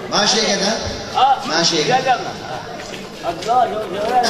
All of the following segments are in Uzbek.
Maşeke'den. Maşeke. Allah yok.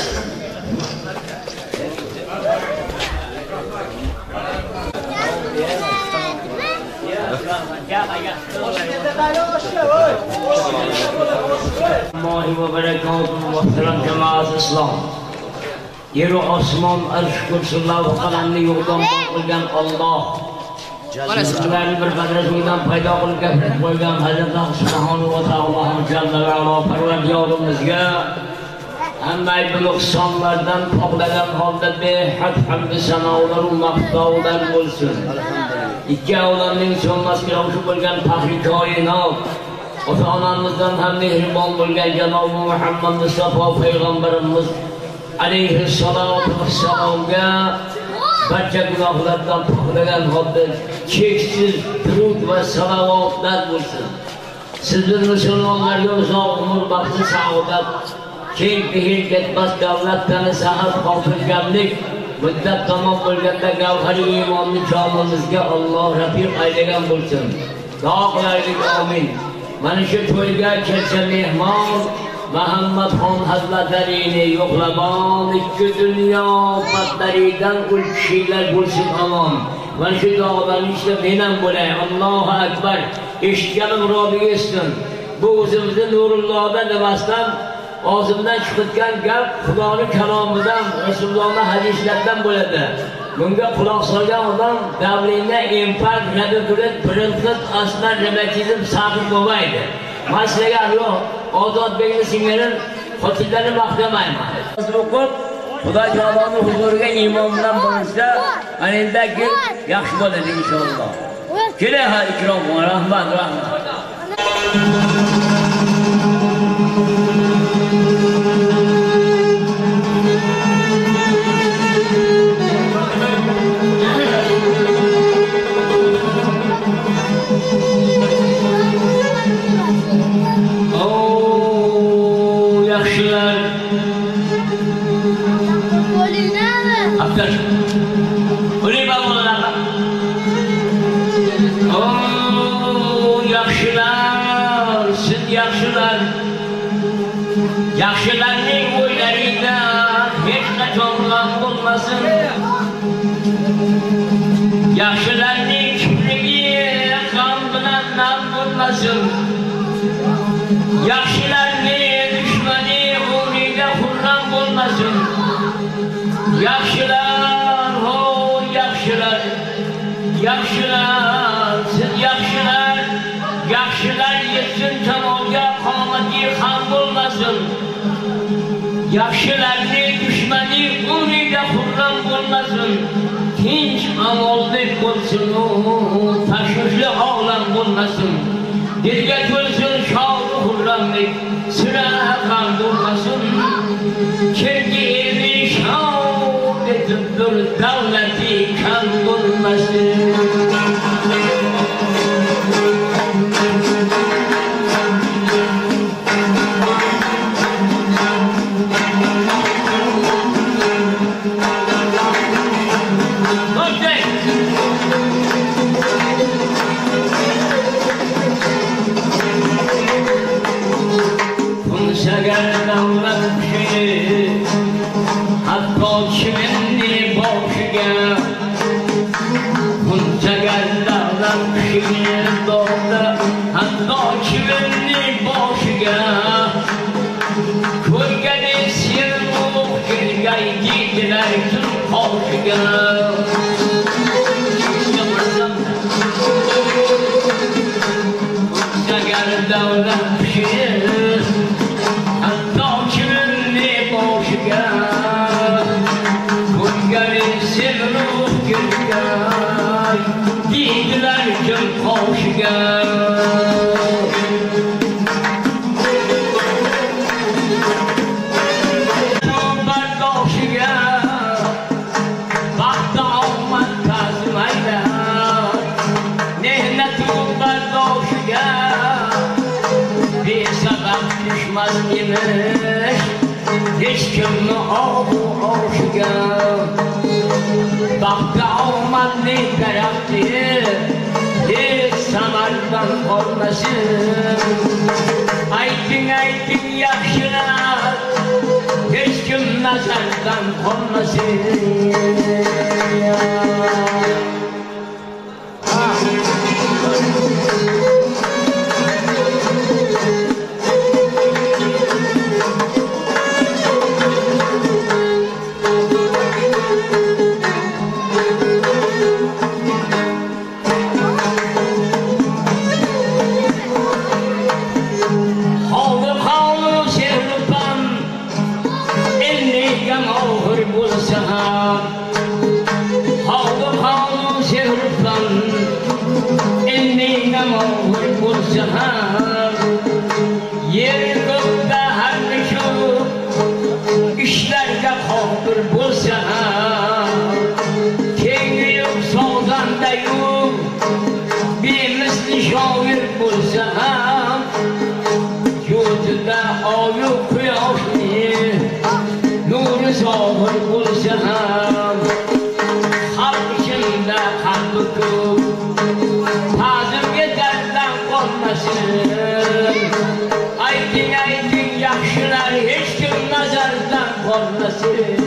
Yeru osmon arsh kursilar va qalamni yo'qdan bor qilgan Alloh. Sizlarni bir qadratidan paydo qilib gapirib qo'ygan Hazrat Subhanahu va taolo jalla va ala Parvardigorimizga hamma aybi nuqsonlardan poklagan holda behad hamd sanolar va maqtovlar bo'lsin. Ikki avlodning so'nmas kiroshi bo'lgan faxri koinot ota-onamizdan ham mehribon bo'lgan janob Muhammad Mustafa payg'ambarimiz alayhissalatu vassalomga barcha gunohlardan poklagan holda cheksiz durud va salovatlar bo'lsin. Sizlar musulmonlarga uzoq umr, baxt, saodat, keng pehil ketmas davlatdan sahat xotirjamlik muddat tamom bo'lganda gavhari iymonni jonimizga Alloh rafiq aylagan bo'lsin. Duo qilaylik, amin. Mana shu to'yga kelsa mehmon Muhammadxon Hazratlarini yo'qlamon, ikki dunyo patlaridan ul kishilar bo'lsin amon. Mana shu duolarni ishda men ham bo'lay. Allohu akbar. Eshitganim Robbiga essin. Bu o'zimizni Nurullohdan demasdan og'zimdan chiqayotgan gap Xudoning kalomidan, Rasulullohning hadislaridan bo'ladi. Bunga quloq solgan odam davlingda infarkt, radiokulat, printet, aslan, revmatizm sabr bo'lmaydi. Masalaga yo'q. Ozodbekni singari xotinlarni maqtamayman. O'qib, Xudo taoloning huzuriga iymon bilan borishda, ana endi yaxshi bo'ladi inshaalloh. Keling, ikrom, rahmat. Yaxshilarning o'ylarida hech qachon g'am bo'lmasin. Yaxshilarning kiprigi g'am bilan nam bo'lmasin. Yaxshilarning dushmani umrida xurram bo'lmasin. Yaxshilar, ho yaxshilar, yaxshilar yetsin tomonga qomati ham bo'lmasin. Yaxshilarning dushmani umrida xurram bo'lmasin. Tinch amoldek bo'lsin, tashvishli olam bo'lmasin. Dilga to'lsin shod xurramlik, sira g'am bo'lmasin. Kimki elni shod etibdir, davlati kam bo'lmasin. Hiç kimni oshiga baxtga omadli daraxti hech samardan qolmasin. Ayting yaxshilar, hech kim nazardan qolmasin. Yer ko'kda har shu ishlarga qodir bo'lsa ham, tengi yo'q sozanda yo'q, bemisli shoir bo'lsa ham, yurtida oyu quyoshni nuri sohir bo'lsa ham, xalq ichida qalbi ko'p, ta'zimga darddan qolmasin. Ayting yaxshilar, hech kim nazardan qolmasin.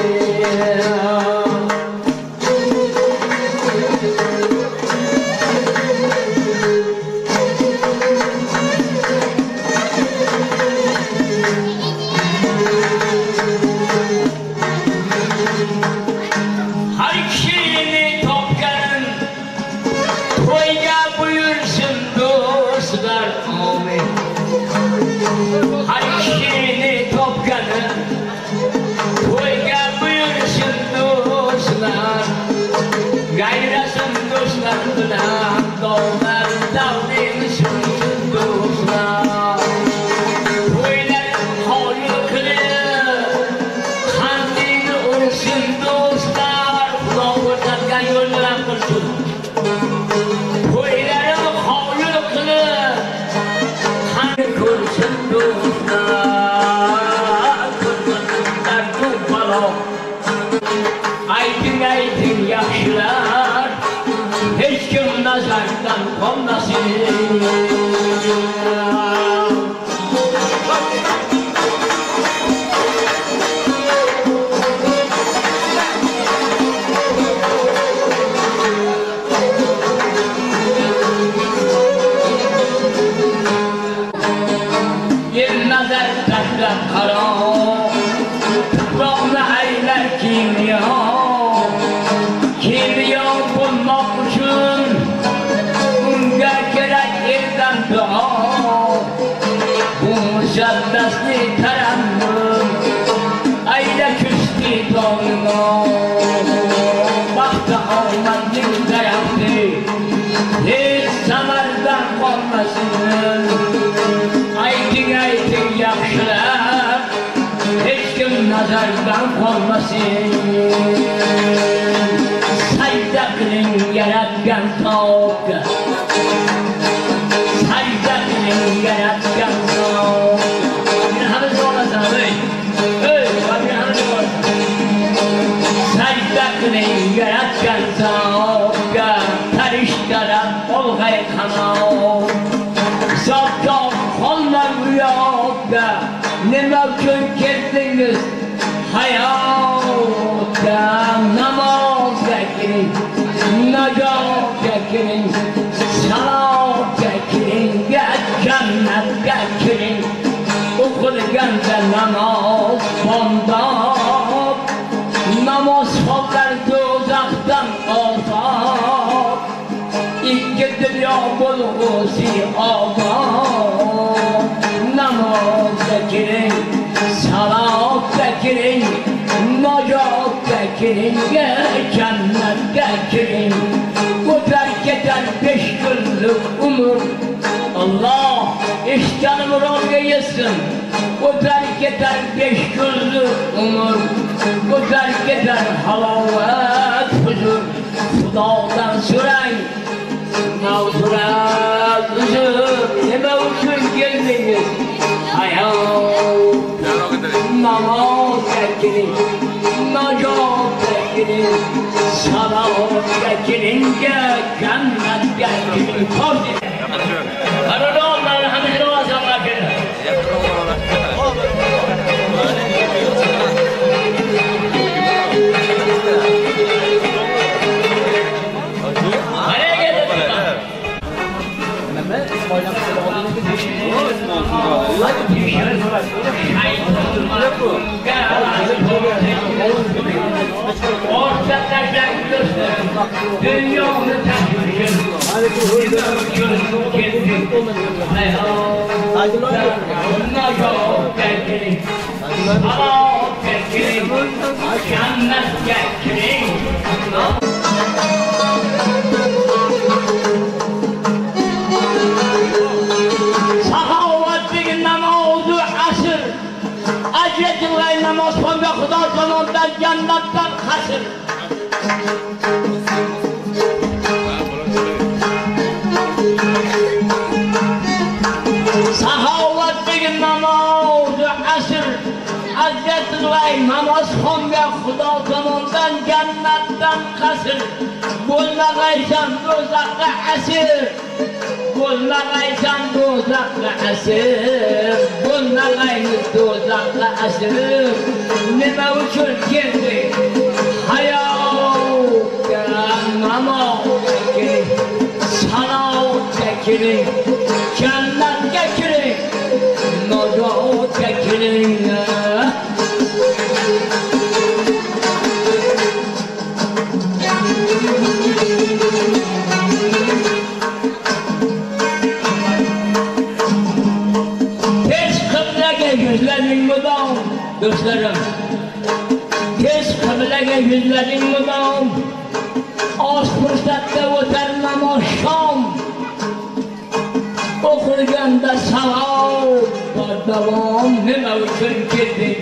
Har kishini topgan to'yga buyursin do'stlar, amin. Har kishini topgani to'yga buyursin do'stlar, gayrasin do'stlar bilan dog'lar davlemisin do'stlar. To'ylar xo'yu qilib qandini ursin do'stlar, Xudo ko'rsatgan yo'llar qilsin. To'ylar xo'yu qilib qandini ko'rsin do'stlar, ko'rsinlar do'stlar. Ayting yaxshilar, hech kim nazardan qolmasin. Yer nazar tashlab qaro, tuproqni aylar kimyo. Kimyo bo'lmoq uchun unga kerak eldan duo. Bu musaddasni tarannum ayla kuchli doimo. Baxti omadning daraxti hech samardan qolmasin. Ayting yaxshilar, hech kim nazardan qolmasin. Sajda qiling yaratgan zotga, sajda qiling yaratgan zotga. Hamma olasan, sajda qiling yaratgan zotga, farishtalar olg'ay qanot. Hisobkor qolmang bu yoqda, nima uchun keldingiz hayotga? Namozga kiring, najotga kiring, salotga kiring, jannatga kiring. O'qilganda namoz bomdod, namoz qollar do'zaxdan ozod. Ikki dunyo bo'lg'usi obod. Namozga kiring, salotga kiring, najotga kiring, jannatga kiring. O'tar ketar 5 kunlik umr, Allah eshitganim ro'yga yetsin. O'tar ketar 5 kunlik umr, o'tar ketar halovat huzur. Xudodan so'rang mağfiret uzun, nima uchun keldingiz hayot? Namozga kiring, najotga kiring, salotga kiring, jannatga kiring. Qarodonlar hamma ro'zamlar keldi. Namaz kılma Xudo tomonidan jannatdan hasır. Saxovatdagi namoz asr ajratilay namoz xonga Xudo tomonidan jannatdan qasr. Bo'lmag'aysan do'zaxga asir. Bo'lmag'aysan do'zaxga asir. Bo'lmag'aymiz do'zaxga asir. Nima uchun keldik? Hayotga namozga keling, salotga keling, jannatga keling, najotga keling. Yüzlerin mudam, dostlarım. Tez kıblaga yüzlerin mudam. Az fırsatta o'tar namoz shom. O'qilganda savoblar davom. Nima uchun keldik?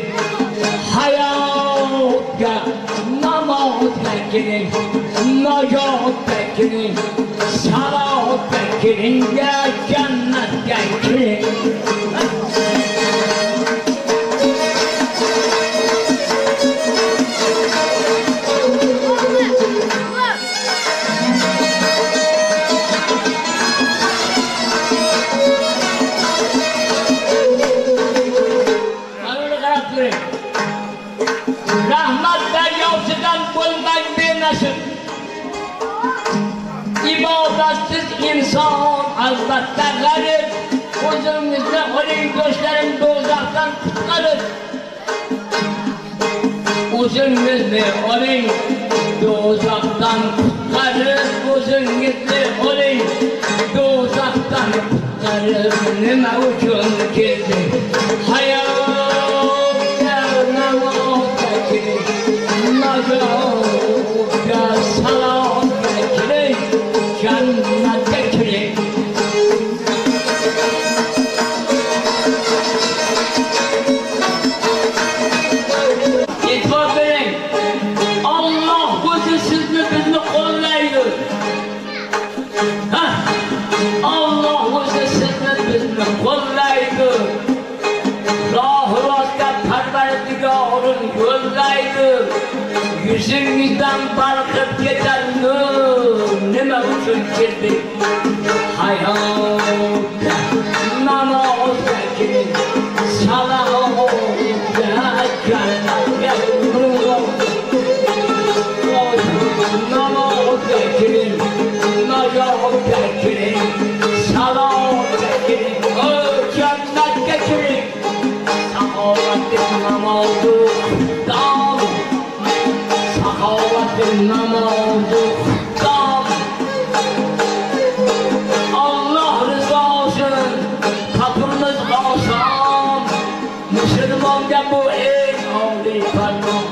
Hayotga, namozga keling, najotga keling, salotga keling, jannatga keling. Rahmat daryosidan bo'lmang benasib. İbadatsiz inson albatta g'arib. O'zingizni oling do'stlarim do'zaxdan qutqarib. O'zingizni oling do'zaxdan qutqarib. O'zingizni oling do'zaxdan qutqarib. Nima uchun keldik? Hayotga namozga keling, najotga salotga keling, jannatga keling. E'tibor bering. Alloh o'zi sizni bizni qo'llaydi. Alloh o'zi sizni bizni qo'llaydi. Rohirotga Parvardigorim yo'llaydi. Yuzingizdan balqib ketar nur. Nima uchun keldik? Hayotga, namozga keling, salotga, jannatga namozga keling, najotga keling, salotga keling, jannatga keling. Saxovatli namozu dam, saxovatli namozu dam. Allah rızası kapımız oson. Müslümanca bu en âli parmak.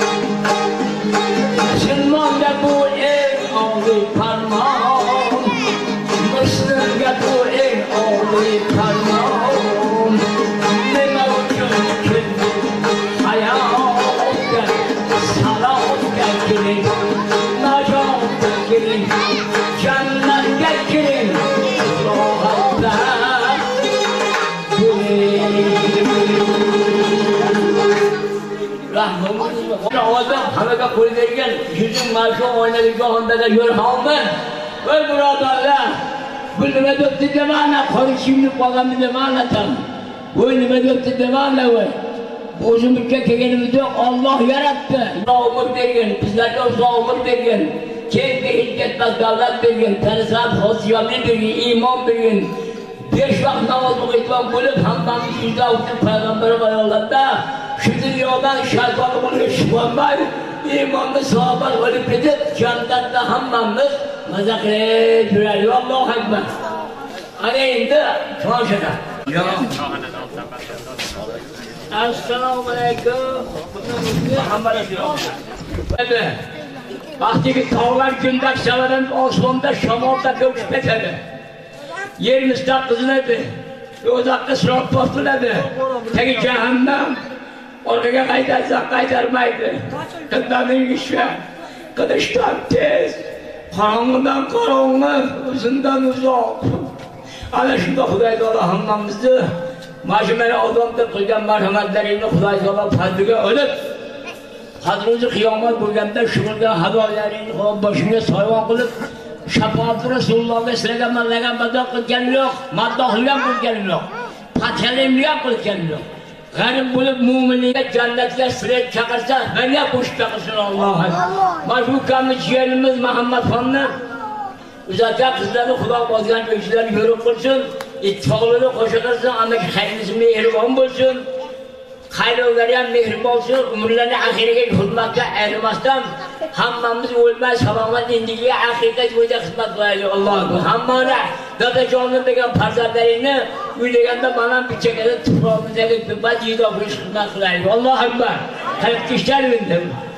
Müslümanca bu en âli parmak. Müslümanca bu en âli parmak. Nima uchun keldik? Hayotga, salotga keling, najotga keling, jannatga keling. Rohatda Rahmimiz hammaga qo'yilgan yuzing mashu oynaligohindagi yo'lxonman. Voy birodarlar, bu nima debdi demana, qorishimni qolganmi demana tam. Voy nima debdi demana voy. O'zimizga kelganimizda Alloh yaratdi. Umr bergan, bizlarga umr bergan. Keyingi hikmatlar davlat bergan, farzand hosiyatli bergan, iymon bergan. 5 vaqt namoz o'qiyotgan bo'lib, hammamiz yuzda o'tib payg'ambar ayollarda shu dunyodan shayton bo'lib chiqolmay, iymonni saobat bo'lib ketib, jannatda hammamiz maza qilib yuraylik. Allohu akbar. Ana endi toshida. Assalomu alaykum. Muhammad rasululloh. Vaqtiki tog'lar kundaksaladan osmonda shamolda ko'kib ketadi. Yer mustaq qilinadi. O'zaqqa siroq tortiladi. Tagi jahannam orqaga qaytarsa qaytarmaydi. Qiddaning ishi qilishdan tez, qorong'idan qorong'i, uzundan uzoq. Ana shunda Xudoy taolo hammamizni mashmara odamda qilgan marhamatlaringni Xudoy taolo fazliga olib, qadringiz qiyomat bo'lganda shu qilgan hadoylaringni boshingga soyvon qilib, shafoat Rasulullohga sizlarga manlagan madoh qilganim yo'q, maddohligam qilganim yo'q, patchalimligam qilganim yo'q. G'arib bo'lib mo'minlikka jannatga sizlar chaqirsa, menga qo'shib chaqirsin Alloh. Mana shu kamni jiyanimiz Muhammadxonni uzatga qizlarni Xudo bozgan o'zlari yo'riq qilsin, ittifoqlarni qo'sha qilsin, amaki xayrisi mehribon bo'lsin. Xayrovlari ham mehribon bo'lsin, umrlarini oxiriga xizmatga ayirmasdan hammamiz o'lmay salomat indigiga haqiqat bo'yicha xizmat qilaylik. Alloh hammani dadajonim degan farzandlaringni uylaganda mana bichakada tuproqdagi badiyda bo'lish xizmat qilaylik. Alloh akbar. Qalb ishlar endi.